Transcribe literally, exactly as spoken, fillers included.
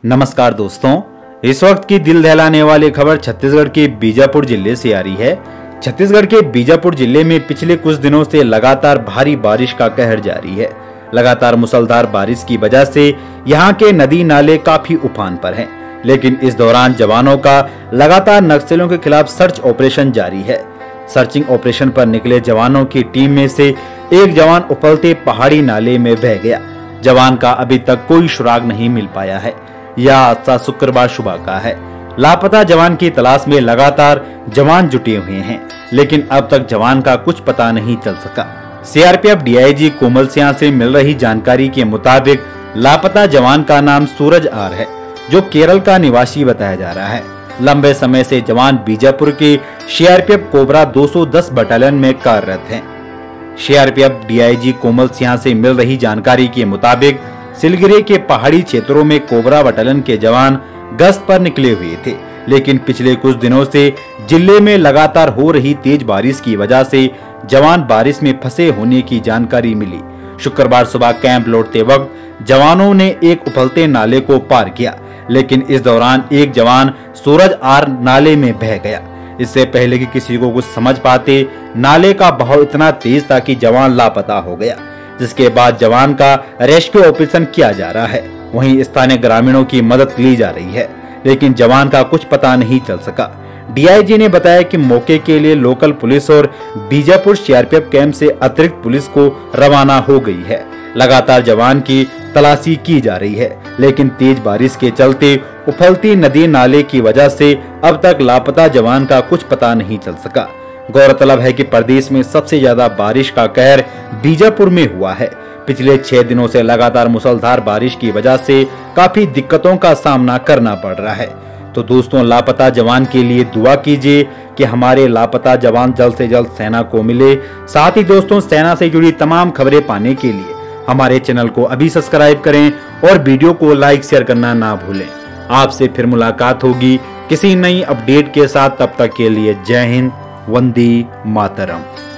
नमस्कार दोस्तों, इस वक्त की दिल दहलाने वाली खबर छत्तीसगढ़ के बीजापुर जिले से आ रही है। छत्तीसगढ़ के बीजापुर जिले में पिछले कुछ दिनों से लगातार भारी बारिश का कहर जारी है। लगातार मूसलाधार बारिश की वजह से यहां के नदी नाले काफी उफान पर हैं। लेकिन इस दौरान जवानों का लगातार नक्सलियों के खिलाफ सर्च ऑपरेशन जारी है। सर्चिंग ऑपरेशन पर निकले जवानों की टीम में से एक जवान उफलते पहाड़ी नाले में बह गया। जवान का अभी तक कोई सुराग नहीं मिल पाया है। यह हादसा शुक्रवार सुबह का है। लापता जवान की तलाश में लगातार जवान जुटे हुए हैं, लेकिन अब तक जवान का कुछ पता नहीं चल सका। सीआरपीएफ डीआईजी कोमल सिंह से मिल रही जानकारी के मुताबिक लापता जवान का नाम सूरज आर है, जो केरल का निवासी बताया जा रहा है। लंबे समय से जवान बीजापुर के सीआरपीएफ कोबरा दो सौ दस बटालियन में कार्यरत हैं। सीआरपीएफ डीआईजी कोमल सिंह से मिल रही जानकारी के मुताबिक सिलगिरी के पहाड़ी क्षेत्रों में कोबरा बटालियन के जवान गश्त पर निकले हुए थे, लेकिन पिछले कुछ दिनों से जिले में लगातार हो रही तेज बारिश की वजह से जवान बारिश में फंसे होने की जानकारी मिली। शुक्रवार सुबह कैंप लौटते वक्त जवानों ने एक उफलते नाले को पार किया, लेकिन इस दौरान एक जवान सूरज आर नाले में बह गया। इससे पहले कि किसी को कुछ समझ पाते, नाले का बहाव इतना तेज था कि जवान लापता हो गया, जिसके बाद जवान का रेस्क्यू ऑपरेशन किया जा रहा है। वहीं स्थानीय ग्रामीणों की मदद ली जा रही है, लेकिन जवान का कुछ पता नहीं चल सका। डीआईजी ने बताया कि मौके के लिए लोकल पुलिस और बीजापुर सीआरपीएफ कैंप से अतिरिक्त पुलिस को रवाना हो गई है। लगातार जवान की तलाशी की जा रही है, लेकिन तेज बारिश के चलते उफलती नदी नाले की वजह से अब तक लापता जवान का कुछ पता नहीं चल सका। गौरतलब है कि प्रदेश में सबसे ज्यादा बारिश का कहर बीजापुर में हुआ है। पिछले छह दिनों से लगातार मूसलाधार बारिश की वजह से काफी दिक्कतों का सामना करना पड़ रहा है। तो दोस्तों, लापता जवान के लिए दुआ कीजिए कि हमारे लापता जवान जल्द से जल्द सेना को मिले। साथ ही दोस्तों, सेना से जुड़ी तमाम खबरें पाने के लिए हमारे चैनल को अभी सब्सक्राइब करें और वीडियो को लाइक शेयर करना ना भूलें। आपसे फिर मुलाकात होगी किसी नई अपडेट के साथ। तब तक के लिए जय हिंद, वंदे मातरम।